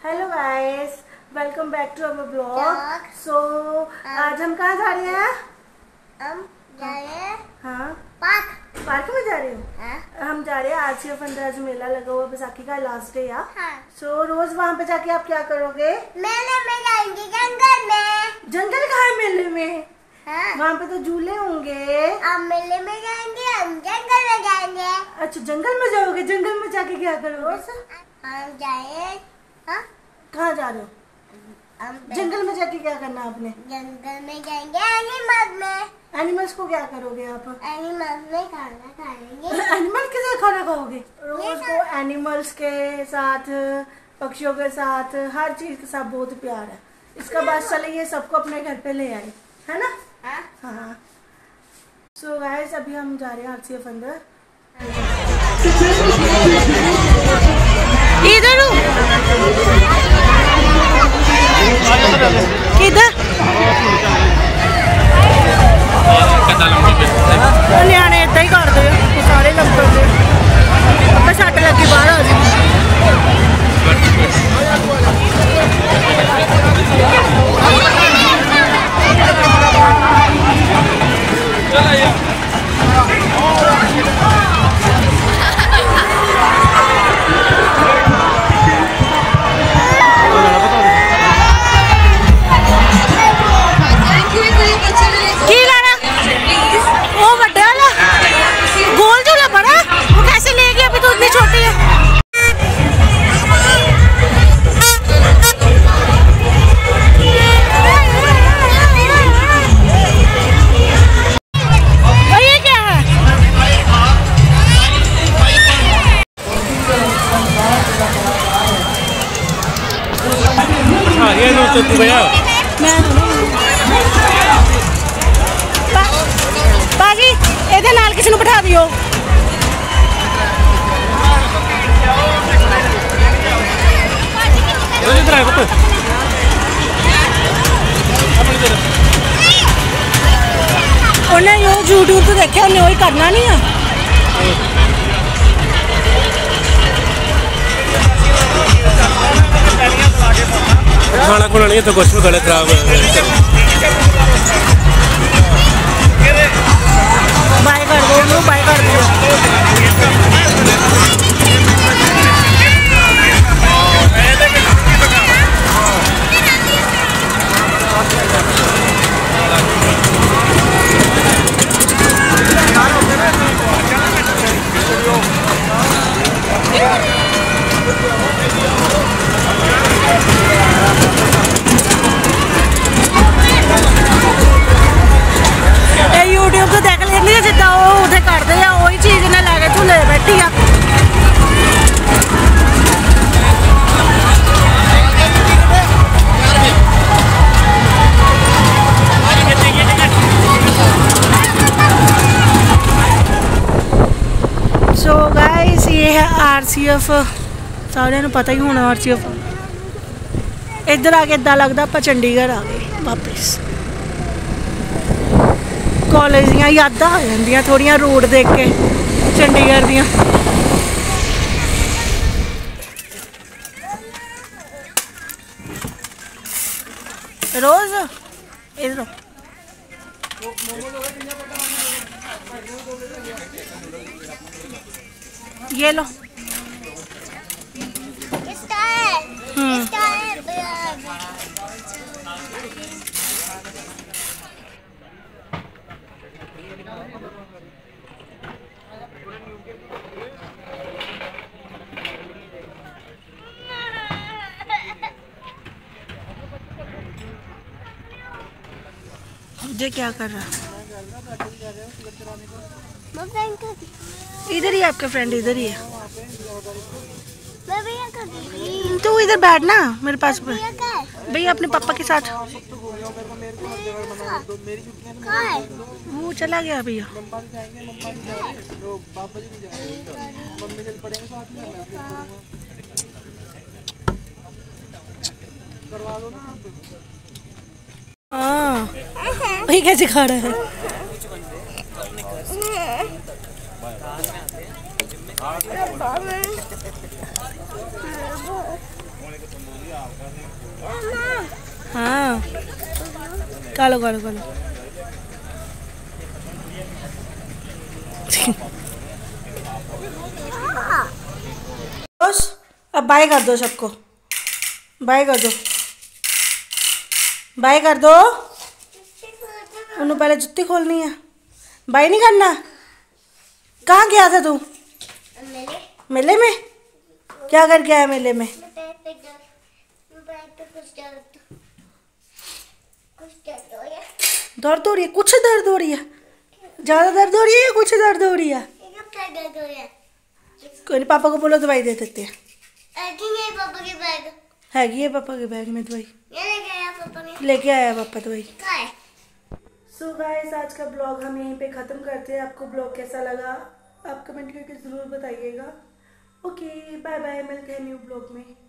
Hello guys, welcome back to our blog. So आज हम कहाँ जा रहे हैं? हम जा रहे हैं हाँ पार्क में जा रहे हो? हाँ? हम जा रहे हैं RCF अंदर, जो मेला लगा हुआ बैसाखी का लास्ट डे है। हाँ। सो रोज वहाँ पे जाके आप क्या करोगे? मेले में जाएंगे, जंगल में। जंगल कहाँ है मेले में? हाँ। वहाँ पे तो झूले होंगे। हम मेले में जाएंगे, हम जंगल में जाएंगे। अच्छा, जंगल में जाओगे? जंगल में जाके क्या करोगे? हम जाए हाँ? कहाँ जा रहे हो? हम जंगल में जाके क्या करना है आपने? जंगल में जाएंगे, एनिमल में। एनिमल्स को क्या करोगे आप? एनिमल में खाना खाएंगे। एनिमल के साथ खाना खाओगे? रोज को एनिमल्स के साथ, पक्षियों के साथ, हर चीज के साथ बहुत प्यार है। इसका बात चले ये सबको अपने घर पे ले आए, है ना? हाँ। सो गाइस, अभी हम जा रहे हैं RCF अंदर। इधर किधर नियाने इदा ही करते सारे लंबे अपने सट लगी बाहर आ जाए। बाजी ਇਹਦੇ ਨਾਲ ਕਿਸੇ ਨੂੰ ਬਿਠਾ ਦਿਓ। ਉਹਨੇ ਉਹ YouTube ਤੇ ਦੇਖਿਆ, ਉਹਨੇ ਉਹੀ ਕਰਨਾ ਨਹੀਂ ਆ। खाना खुना नहीं है तो कुछ भी गलत खराब बाय कर दो, बाय कर दो। YouTube तो देख लेनी है, जिदा वो उधर करते हैं वही चीज ने लैके झूले बैठी आ। सो गाइस, ये है RCF। सारे नूं पता ही होना RCF। इधर आके इदा लगता आप चंडीगढ़ आ गए वापस। कॉलेज दियां यादां आ जांदियां थोड़ियां रोड देख के चंडीगढ़ दियां। रोज इधर ये लो। ये क्या कर रहा? इधर ही आपका फ्रेंड इधर ही है। तू इधर बैठ ना मेरे पास। भैया अपने पापा के साथ। वो चला गया भैया। हाँ, वही कैसे खा रहा है? हाँ कालो कालो कालो। अब बाय कर दो सबको, बाय कर दो, बाय कर दो। उन्हें पहले जुत्ती खोलनी है, बाय नहीं करना। कहाँ गया था तू? मेले में? क्या कर गया है मेले में? दर्द हो रही है? कुछ दर्द हो रही है? ज्यादा दर्द हो रही है या कुछ दर्द हो रही है? कोई नहीं, पापा को बोलो दवाई दे देते हैं। पापा के बैग हैगी है पापा के बैग में दवाई, लेके आया पापा ने। लेके आया पापा दवाई। काय? सो गाइस आज का ब्लॉग हम यहीं पे ख़त्म करते हैं। आपको ब्लॉग कैसा लगा आप कमेंट करके ज़रूर बताइएगा। ओके बाय बाय, मिलते हैं न्यू ब्लॉग में।